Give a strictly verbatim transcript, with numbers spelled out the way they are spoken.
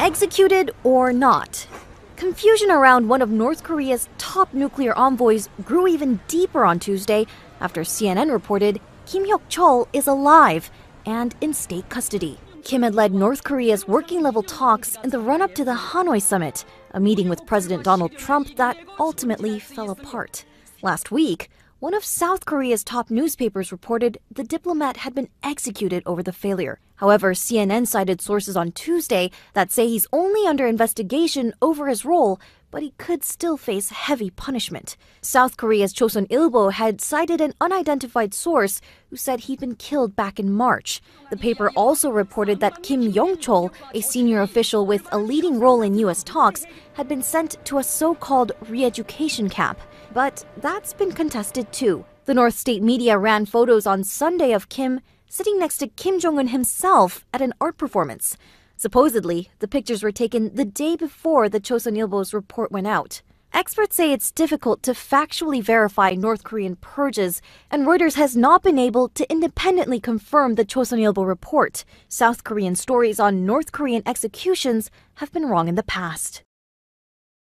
executed or not? Confusion around one of North Korea's top nuclear envoys grew even deeper on Tuesday after C N N reported Kim Hyok-chol is alive and in state custody. Kim had led North Korea's working-level talks in the run-up to the Hanoi summit, a meeting with President Donald Trump that ultimately fell apart. Last week, one of South Korea's top newspapers reported the diplomat had been executed over the failure. However, C N N cited sources on Tuesday that say he's only under investigation over his role, but he could still face heavy punishment. South Korea's Chosun Ilbo had cited an unidentified source who said he'd been killed back in March. The paper also reported that Kim Yong-chol, a senior official with a leading role in U S talks, had been sent to a so-called re-education camp. But that's been contested too. The North State media ran photos on Sunday of Kim sitting next to Kim Jong-un himself at an art performance. Supposedly, the pictures were taken the day before the Chosun Ilbo's report went out. Experts say it's difficult to factually verify North Korean purges, and Reuters has not been able to independently confirm the Chosun Ilbo report. South Korean stories on North Korean executions have been wrong in the past.